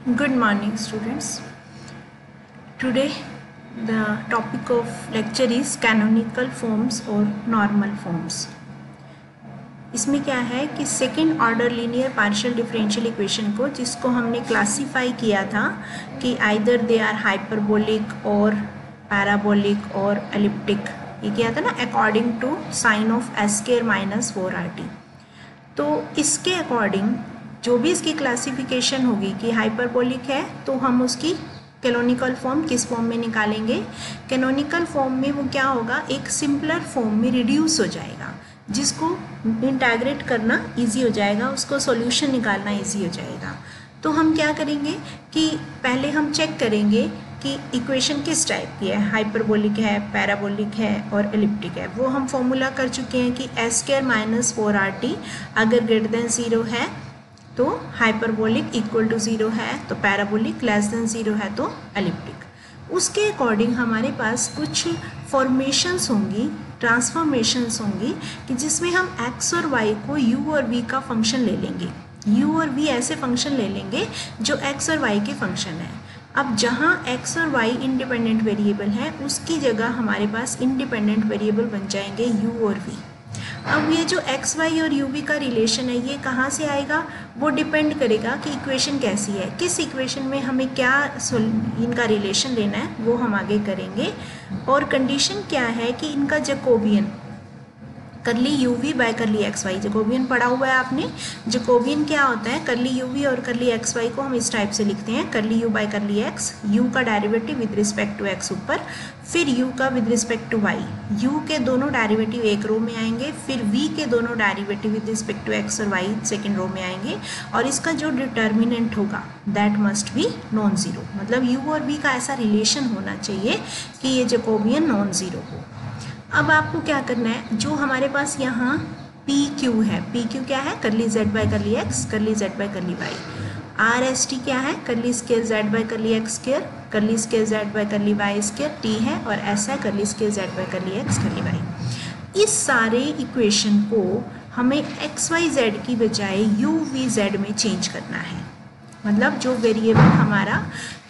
Good morning, students. Today, the topic of lecture is canonical forms or normal forms. इसमें क्या है कि second order linear partial differential equation को, जिसको हमने क्लासीफाई किया था कि आइदर दे आर हाइपरबोलिक और पैराबोलिक और एलिप्टिक, ये किया था ना, according to sign of S square minus 4RT। तो इसके अकॉर्डिंग जो भी इसकी क्लासिफिकेशन होगी कि हाइपरबोलिक है तो हम उसकी कैनोनिकल फॉर्म किस फॉर्म में निकालेंगे। कैनोनिकल फॉर्म में वो क्या होगा, एक सिंपलर फॉर्म में रिड्यूस हो जाएगा, जिसको इंटीग्रेट करना इजी हो जाएगा, उसको सॉल्यूशन निकालना इजी हो जाएगा। तो हम क्या करेंगे कि पहले हम चेक करेंगे कि इक्वेशन किस टाइप की है, हाइपरबोलिक है, पैराबोलिक है और एलिप्टिक है। वो हम फॉर्मूला कर चुके हैं कि एस स्क्वायर माइनस 4RT अगर ग्रेटर देन 0 है तो हाइपरबोलिक, इक्वल टू 0 है तो पैराबोलिक, लेस देन 0 है तो एलिप्टिक। उसके अकॉर्डिंग हमारे पास कुछ फॉर्मेशंस होंगी, ट्रांसफॉर्मेशंस होंगी कि जिसमें हम x और y को u और v का फंक्शन ले लेंगे। u और v ऐसे फंक्शन ले लेंगे जो x और y के फंक्शन है। अब जहाँ x और y इंडिपेंडेंट वेरिएबल है उसकी जगह हमारे पास इंडिपेंडेंट वेरिएबल बन जाएंगे u और v। अब ये जो एक्स वाई और यू वी का रिलेशन है ये कहाँ से आएगा, वो डिपेंड करेगा कि इक्वेशन कैसी है, किस इक्वेशन में हमें क्या इनका रिलेशन लेना है वो हम आगे करेंगे। और कंडीशन क्या है कि इनका Jacobian curly u v by curly x y, Jacobian पढ़ा हुआ है आपने। जैकोबियन क्या होता है, करली यू वी और करली एक्स वाई को हम इस टाइप से लिखते हैं, curly u by curly x, u का derivative with respect to x ऊपर, फिर यू का with respect to y, u के दोनों डेरिवेटिव एक रो में आएंगे, फिर वी के दोनों derivative with respect to x और वाई सेकेंड रो में आएंगे, और इसका जो डिटर्मिनेंट होगा that must be non zero. मतलब यू और वी का ऐसा रिलेशन होना चाहिए कि ये जैकोबियन नॉन ज़ीरो हो। अब आपको क्या करना है, जो हमारे पास यहाँ पी क्यू है, पी क्यू क्या है, curly z by curly x, curly z by curly y. R s t क्या है, curly square z by curly x square, curly square z by curly y square, t है, और s है curly square z by curly x curly y. इस सारे equation को हमें x Y z की बजाय यू वी जेड में चेंज करना है। मतलब जो वेरिएबल हमारा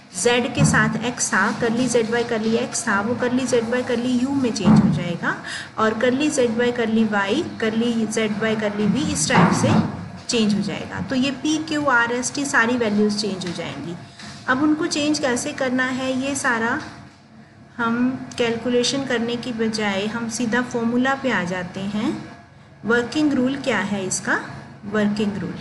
z के साथ x था, करली z बाय करली x था, वो curly z by curly u में चेंज हो जाएगा, और curly z by curly y, curly z by curly v इस टाइप से चेंज हो जाएगा। तो ये p q r s t सारी वैल्यूज़ चेंज हो जाएंगी। अब उनको चेंज कैसे करना है, ये सारा हम कैलकुलेशन करने की बजाय हम सीधा फॉर्मूला पे आ जाते हैं। वर्किंग रूल क्या है इसका, वर्किंग रूल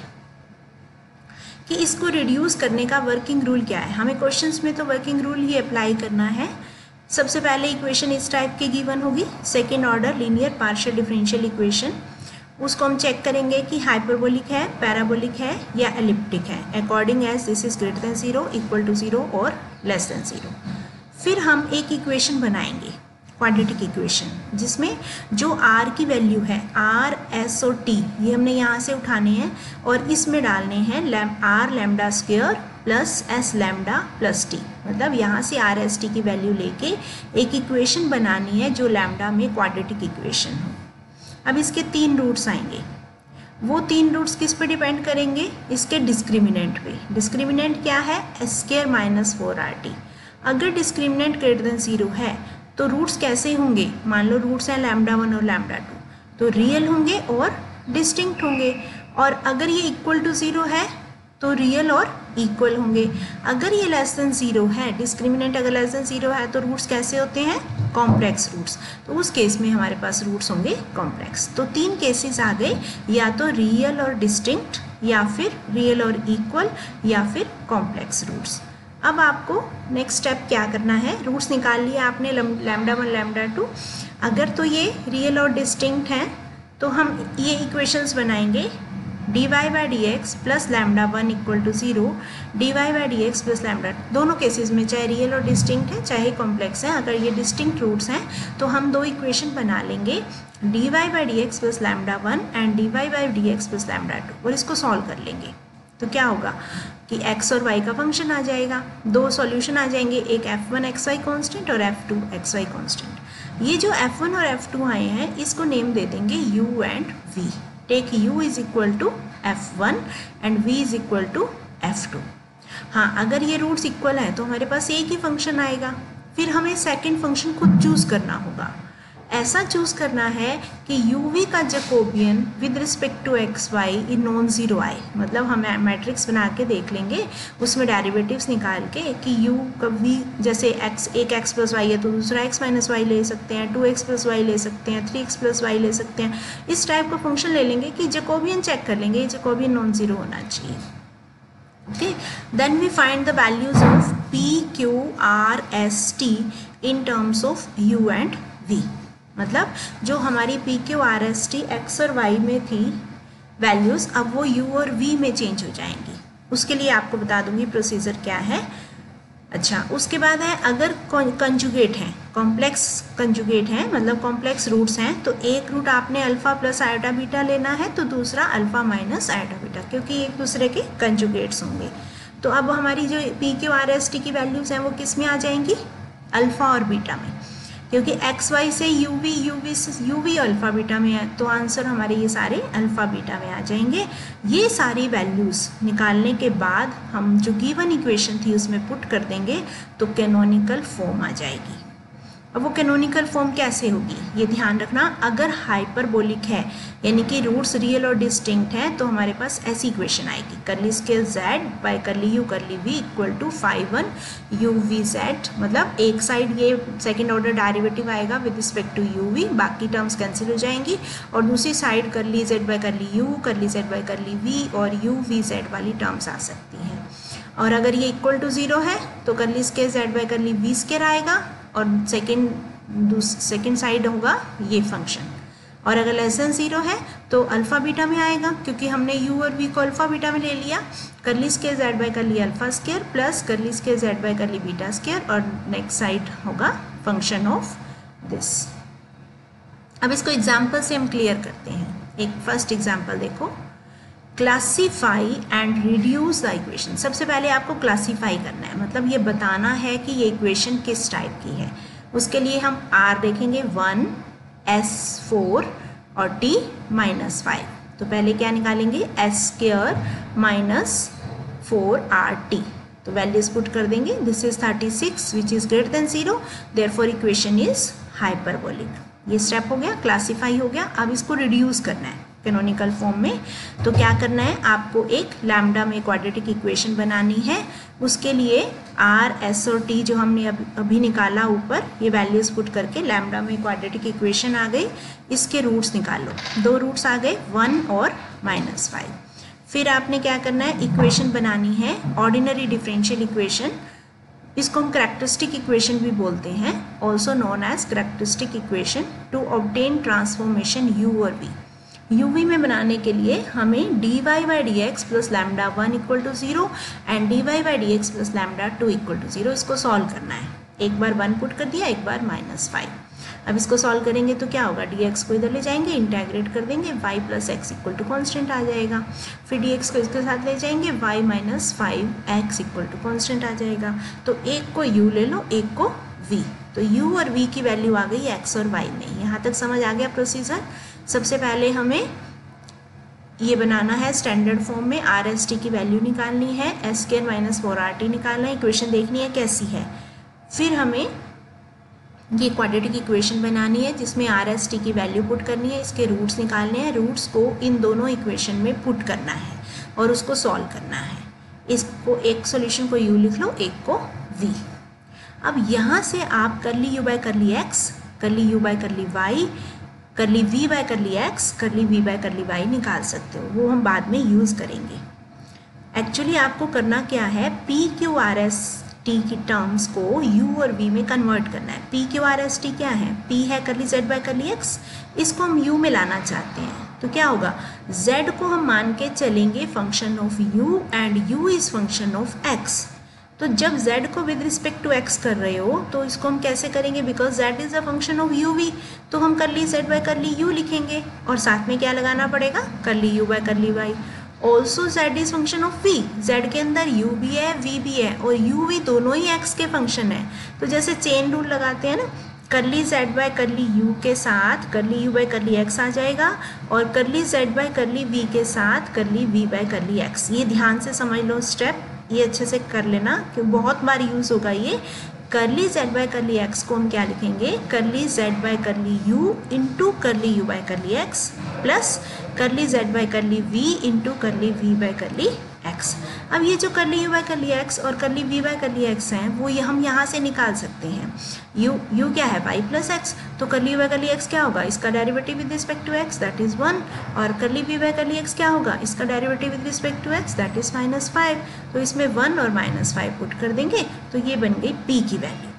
कि इसको रिड्यूस करने का वर्किंग रूल क्या है, हमें क्वेश्चंस में तो वर्किंग रूल ही अप्लाई करना है। सबसे पहले इक्वेशन इस टाइप की गिवन होगी, second order linear partial differential equation, उसको हम चेक करेंगे कि हाइपरबोलिक है, पैराबोलिक है या एलिप्टिक है, according as this is greater than 0, equal to 0 और लेस देन 0। फिर हम एक इक्वेशन बनाएंगे, क्वाड्रेटिक इक्वेशन, जिसमें जो r की वैल्यू है, r, s और t, ये हमने यहाँ से उठाने हैं और इसमें डालने हैं r lambda square plus s lambda plus t। मतलब यहाँ से r s t की वैल्यू लेके एक इक्वेशन बनानी है जो लैम्डा में क्वाड्रेटिक इक्वेशन हो। अब इसके 3 रूट्स आएंगे, वो 3 रूट्स किस पे डिपेंड करेंगे, इसके डिस्क्रिमिनेंट पे। डिस्क्रिमिनेंट क्या है, एस स्क्वायर माइनस 4RT। अगर डिस्क्रिमिनेंट ग्रेटर देन 0 है तो रूट्स कैसे होंगे, मान लो रूट्स हैं लैम्डा 1 और लैम्डा 2, तो रियल होंगे और डिस्टिंक्ट होंगे। और अगर ये इक्वल टू 0 है तो रियल और इक्वल होंगे। अगर ये लेस देन 0 है, डिस्क्रिमिनेंट अगर लेस देन 0 है तो रूट्स कैसे होते हैं, कॉम्प्लेक्स रूट्स। तो उस केस में हमारे पास रूट्स होंगे कॉम्प्लेक्स। तो 3 केसेस आ गए, या तो रियल और डिस्टिंक्ट, या फिर रियल और इक्वल, या फिर कॉम्प्लेक्स रूट्स। अब आपको नेक्स्ट स्टेप क्या करना है, रूट्स निकाल लिया आपने लैम्डा 1 लैम्डा 2। अगर तो ये रियल और डिस्टिंक्ट हैं तो हम ये इक्वेशंस बनाएंगे, dy by d x plus lambda 1 equal to 0, dy by d x plus lambda, दोनों केसेस में चाहे रियल और डिस्टिंक्ट है चाहे कॉम्प्लेक्स है, अगर ये डिस्टिंक्ट रूट्स हैं तो हम 2 इक्वेशन बना लेंगे, dy by d x plus lambda 1 and dy by d x plus lambda 2, और इसको सॉल्व कर लेंगे। तो क्या होगा कि x और y का फंक्शन आ जाएगा, 2 सॉल्यूशन आ जाएंगे, एक f1 xy कांस्टेंट और f2 xy कांस्टेंट। ये जो f1 और f2 आए हैं इसको नेम दे देंगे u and v। Take u is equal to f1 and v is equal to f2। हाँ, अगर ये रूट्स इक्वल हैं तो हमारे पास एक ही फंक्शन आएगा, फिर हमें सेकंड फंक्शन खुद चूज़ करना होगा। ऐसा चूज़ करना है कि uv का Jacobian with respect to x y इन नॉन ज़ीरो आए, मतलब हम मैट्रिक्स बना के देख लेंगे, उसमें डेरिवेटिव्स निकाल के कि u का v जैसे x एक x प्लस वाई है तो दूसरा x माइनस वाई ले सकते हैं, 2x प्लस वाई ले सकते हैं, 3x प्लस वाई ले सकते हैं। इस टाइप का फंक्शन ले लेंगे कि जैकोबियन चेक कर लेंगे, जैकोबियन नॉन ज़ीरो होना चाहिए। Okay, then we find the values of p, q, r, s, t in terms of u and v। मतलब जो हमारी p, q, r, s, t x और y में थी वैल्यूज़, अब वो u और v में चेंज हो जाएंगी। उसके लिए आपको बता दूंगी प्रोसीजर क्या है। अच्छा, उसके बाद है अगर कंजुगेट हैं, कॉम्प्लेक्स कंजुगेट हैं, मतलब कॉम्प्लेक्स रूट्स हैं, तो एक रूट आपने अल्फ़ा प्लस आयोटा बीटा लेना है तो दूसरा अल्फ़ा माइनस आयोटा बीटा, क्योंकि एक दूसरे के कंजुगेट्स होंगे। तो अब हमारी जो p q r s t की वैल्यूज़ हैं वो किस में आ जाएंगी? अल्फ़ा और बीटा में, क्योंकि एक्स वाई से यू वी अल्फ़ा बीटा में है, तो आंसर हमारे ये सारे अल्फ़ा बीटा में आ जाएंगे। ये सारी वैल्यूज़ निकालने के बाद हम जो गिवन इक्वेशन थी उसमें पुट कर देंगे तो कैनोनिकल फॉर्म आ जाएगी। अब वो कैनोनिकल फॉर्म कैसे होगी ये ध्यान रखना। अगर हाइपरबोलिक है यानी कि रूट्स रियल और डिस्टिंक्ट है तो हमारे पास ऐसी इक्वेशन आएगी, curly scale z by curly u curly v equal to phi 1 u v z, मतलब एक साइड ये सेकेंड ऑर्डर डेरिवेटिव आएगा with respect to u v, बाकी टर्म्स कैंसिल हो जाएंगी, और दूसरी side curly z by curly u, curly z by curly v और u v z वाली टर्म्स आ सकती हैं। और अगर ये इक्वल टू 0 है तो curly scale z by curly v square आएगा और सेकेंड साइड होगा ये फंक्शन, और अगर लेस देन 0 है तो अल्फ़ा बीटा में आएगा, क्योंकि हमने u और v को अल्फ़ा बीटा में ले लिया। Curly square z by curly alpha square plus curly square z by curly beta square, और नेक्स्ट साइड होगा फंक्शन ऑफ दिस। अब इसको एग्जाम्पल से हम क्लियर करते हैं। एक फर्स्ट एग्जाम्पल देखो, classify and reduce the equation. सबसे पहले आपको क्लासीफाई करना है, मतलब ये बताना है कि ये इक्वेशन किस टाइप की है। उसके लिए हम r देखेंगे 1 s4 और t -5। तो पहले क्या निकालेंगे, s स्क्वायर माइनस 4rt, तो वैल्यूज पुट कर देंगे। This is 36 which is greater than 0, therefore equation is hyperbolic. ये स्टेप हो गया, क्लासीफाई हो गया। अब इसको रिड्यूस करना है कैनोनिकल फॉर्म में, तो क्या करना है, आपको एक लैम्डा में क्वाड्रेटिक इक्वेशन बनानी है। उसके लिए r, s और t जो हमने अभी निकाला ऊपर, ये वैल्यूज पुट करके लैम्डा में क्वाड्रेटिक इक्वेशन आ गई। इसके रूट्स निकालो, 2 रूट्स आ गए 1 और -5। फिर आपने क्या करना है, इक्वेशन बनानी है ऑर्डिनरी डिफरेंशियल इक्वेशन। इसको हम कैरेक्टरिस्टिक इक्वेशन भी बोलते हैं, also known as characteristic equation to obtain transformation u और v। uv में बनाने के लिए हमें dy by d x plus lambda 1 equal to 0 and dy by d x plus lambda 2 equal to 0, इसको सॉल्व करना है। एक बार 1 पुट कर दिया, एक बार -5। अब इसको सॉल्व करेंगे तो क्या होगा, dx को इधर ले जाएंगे, इंटेग्रेट कर देंगे, y plus x equal to constant आ जाएगा। फिर dx को इसके साथ ले जाएंगे, y minus 5x equal to constant आ जाएगा। तो एक को u ले लो, एक को v, तो u और v की वैल्यू आ गई x और y में। यहाँ तक समझ आ गया प्रोसीजर। सबसे पहले हमें ये बनाना है स्टैंडर्ड फॉर्म में, आर एस टी की वैल्यू निकालनी है, एस स्क्वायर माइनस 4rt निकालना है, इक्वेशन देखनी है कैसी है। फिर हमें ये क्वाड्रेटिक इक्वेशन बनानी है जिसमें आर एस टी की वैल्यू पुट करनी है, इसके रूट्स निकालने हैं, रूट्स को इन दोनों इक्वेशन में पुट करना है और उसको सॉल्व करना है। इसको एक सॉल्यूशन को u लिख लो, एक को v। अब यहाँ से आप curly u by curly x, curly u by curly y, curly v by curly x, curly v by curly y निकाल सकते हो, वो हम बाद में यूज़ करेंगे। एक्चुअली आपको करना क्या है, p q r s t की टर्म्स को u और v में कन्वर्ट करना है। p q r s t क्या है, p है करली z बाय करली x, इसको हम u में लाना चाहते हैं। तो क्या होगा, z को हम मान के चलेंगे function of u and u is function of x। तो जब z को विद रिस्पेक्ट टू x कर रहे हो तो इसको हम कैसे करेंगे, because z is a function of u v, तो हम करली z बाय करली u लिखेंगे और साथ में क्या लगाना पड़ेगा, curly u by curly y। Also z is function of v, z के अंदर u भी है v भी है और u v दोनों ही x के फंक्शन है। तो जैसे चेन रूल लगाते हैं ना, करली z बाय करली u के साथ curly u by curly x आ जाएगा और curly z by curly v के साथ करली v बाय करली x। ये ध्यान से समझ लो स्टेप, ये अच्छे से कर लेना क्योंकि बहुत बार यूज़ होगा ये। करली जेड बाय करली एक्स को हम क्या लिखेंगे, curly z by curly u into curly u by curly x plus curly z by curly v into curly v by curly x. अब ये जो करली यू बाय करली एक्स और करली वी बाय करली एक्स हैं वो ये हम यहाँ से निकाल सकते हैं। यू क्या है वाई प्लस एक्स, तो करली यू बाय करली एक्स क्या होगा, इसका derivative with respect to x that is 1, और करली वी बाय करली एक्स क्या होगा, इसका derivative with respect to x that is -5। तो इसमें 1 और -5 पुट कर देंगे तो ये बन गई पी की वैल्यू।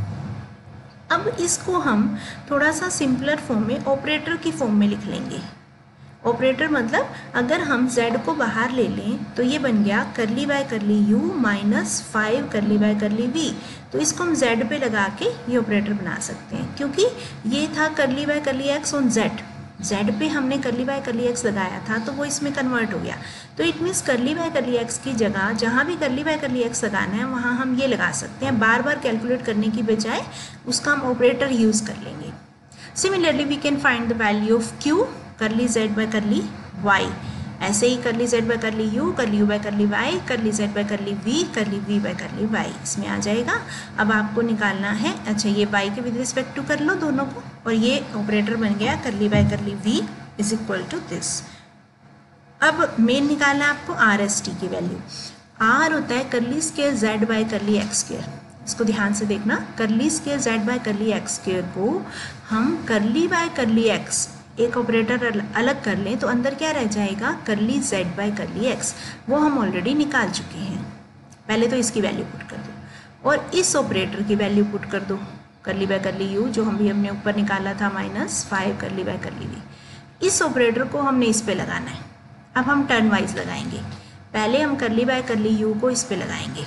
अब इसको हम थोड़ा सा सिंपलर फॉर्म में ऑपरेटर की फॉर्म में लिख लेंगे। ऑपरेटर मतलब अगर हम z को बाहर ले लें तो ये बन गया करली बाय करली u -5 करली बाय करली v। तो इसको हम z पे लगा के ये ऑपरेटर बना सकते हैं क्योंकि ये था करली by curly x on z पे हमने करली बाय करली x लगाया था तो वो इसमें कन्वर्ट हो गया। तो it means curly by curly x की जगह जहाँ भी करली बाय करली x लगाना है वहाँ हम ये लगा सकते हैं, बार बार कैलकुलेट करने की बजाय उसका हम ऑपरेटर यूज़ कर लेंगे। Similarly we can find the value of q curly z by curly y, ऐसे ही curly z by curly u by curly y, curly z by curly v by curly y इसमें आ जाएगा। अब आपको निकालना है, अच्छा ये वाई के विद रिस्पेक्ट टू कर लो दोनों को, और ये ऑपरेटर बन गया curly by curly v is equal to this. अब मेन निकालना है आपको आर एस टी की वैल्यू। आर होता है curly square z by curly x square, इसको ध्यान से देखना, curly square z by curly x square को हम करली बाय करली एक्स एक ऑपरेटर अलग कर लें तो अंदर क्या रह जाएगा, करली जेड बाय करली एक्स, वो हम ऑलरेडी निकाल चुके हैं। पहले तो इसकी वैल्यू पुट कर दो और इस ऑपरेटर की वैल्यू पुट कर दो, करली बाय करली यू जो हमने ऊपर निकाला था -5 करली बाय करली वी। इस ऑपरेटर को हमने इस पे लगाना है। अब हम टर्न वाइज लगाएंगे, पहले हम करली बाय करली यू को इस पे लगाएंगे,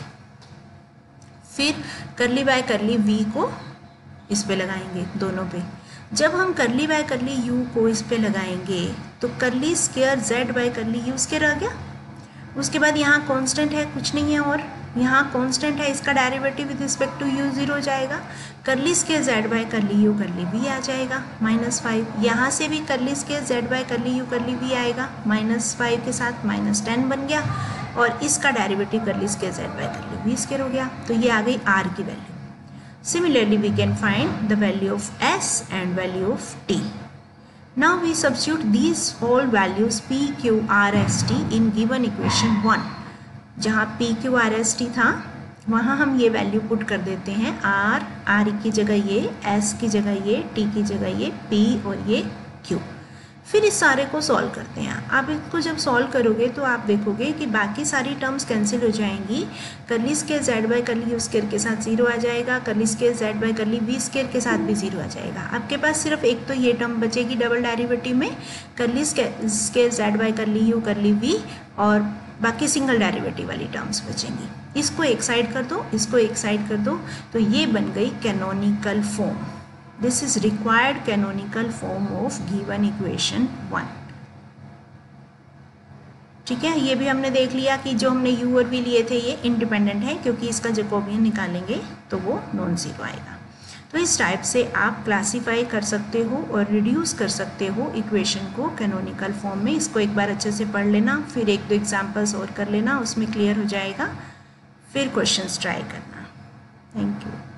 फिर करली बाय करली वी को इस पे लगाएंगे, दोनों पे। जब हम करली बाय करली यू को इस पे लगाएंगे तो curly square z by curly u square आ गया। उसके बाद यहाँ कांस्टेंट है, कुछ नहीं है, और यहाँ कांस्टेंट है, इसका derivative with respect to u 0 हो जाएगा। Curly square z by curly u curly v आ जाएगा -5। यहाँ से भी curly square z by curly u curly v आएगा -5 के साथ -10 बन गया, और इसका derivative curly square z by curly v square हो गया। तो ये आ गई आर की value. Similarly, we can find the value of s and value of t. Now we substitute these all values p, q, r, s, t in given equation 1. जहाँ p, q, r, s, t था वहाँ हम ये value put कर देते हैं, r की जगह ये, s की जगह ये, t की जगह ये, p और ये q। फिर इस सारे को सॉल्व करते हैं। आप इसको जब सॉल्व करोगे तो आप देखोगे कि बाकी सारी टर्म्स कैंसिल हो जाएंगी। Curly square z by curly u square के साथ 0 आ जाएगा, curly square z by curly v square के साथ भी 0 आ जाएगा। आपके पास सिर्फ एक तो ये टर्म बचेगी डबल डेरिवेटिव में, curly square z by curly u curly v, और बाकी सिंगल डेरिवेटिव वाली टर्म्स बचेंगी। इसको एक साइड कर दो, इसको एक साइड कर दो, तो ये बन गई canonical form. This is required canonical form of given equation 1. ठीक है, ये भी हमने देख लिया कि जो हमने u और v लिए थे ये इंडिपेंडेंट है, क्योंकि इसका जैकोबियन निकालेंगे तो वो नॉन जीरो आएगा। तो इस टाइप से आप क्लासीफाई कर सकते हो और रिड्यूस कर सकते हो इक्वेशन को कैनोनिकल फॉर्म में। इसको एक बार अच्छे से पढ़ लेना, फिर 1-2 एग्जाम्पल्स और कर लेना, उसमें क्लियर हो जाएगा। फिर क्वेश्चंस ट्राई करना। Thank you.